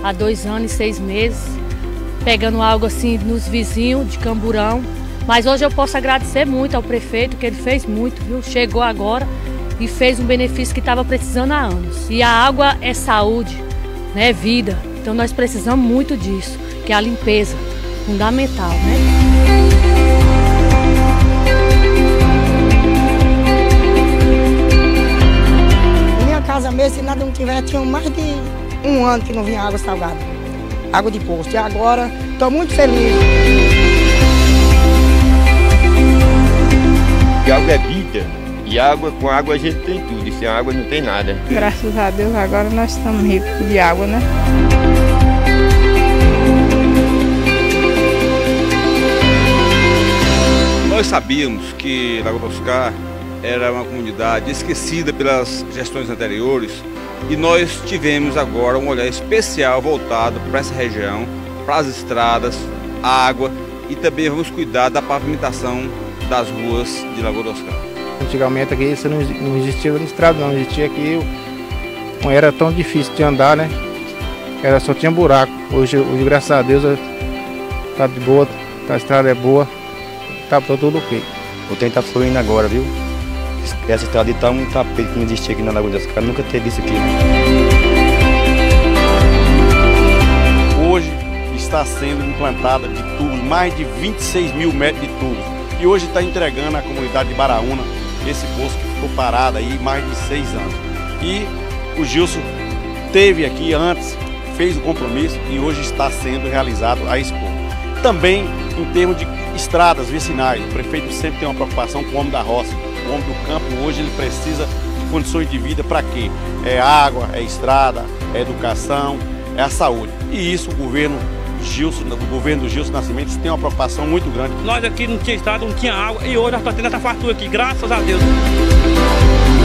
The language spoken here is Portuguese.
há 2 anos e 6 meses, pegando água assim nos vizinhos de Camburão. Mas hoje eu posso agradecer muito ao prefeito, que ele fez muito, viu? Chegou agora e fez um benefício que estava precisando há anos. E a água é saúde, né? É vida. Então nós precisamos muito disso, que é a limpeza, fundamental, né? Minha casa mesmo, se nada não tiver, tinha mais de 1 ano que não vinha água salgada, água de poço. E agora estou muito feliz. E água é vida, e água, com água a gente tem tudo, e sem água não tem nada. Graças a Deus agora nós estamos ricos de água, né? Nós sabíamos que Lagoa do Oscar era uma comunidade esquecida pelas gestões anteriores e nós tivemos agora um olhar especial voltado para essa região, para as estradas, água e também vamos cuidar da pavimentação das ruas de Lagoa do Oscar. Antigamente aqui isso não existia estrada, não existia aqui, não era tão difícil de andar, né? Só tinha buraco. Hoje graças a Deus está de boa, a estrada é boa, tá tudo ok. O trem tá fluindo agora, viu? Essa estrada tá um tapete que não existia aqui na Lagoa do Oscar, nunca teve isso aqui. Hoje está sendo implantada de tubos, mais de 26 mil metros de tubos. E hoje está entregando à comunidade de Baraúna esse poço que ficou parado aí mais de 6 anos. E o Gilson teve aqui antes, fez o compromisso e hoje está sendo realizado a Expo. Também em termos de estradas vicinais, o prefeito sempre tem uma preocupação com o homem da roça. O homem do campo hoje ele precisa de condições de vida para quê? É água, é estrada, é educação, é a saúde. E isso o governo do Gilson Nascimento tem uma preocupação muito grande. Nós aqui não tinha estrada, não tinha água e hoje nós estamos tendo essa fartura aqui, graças a Deus.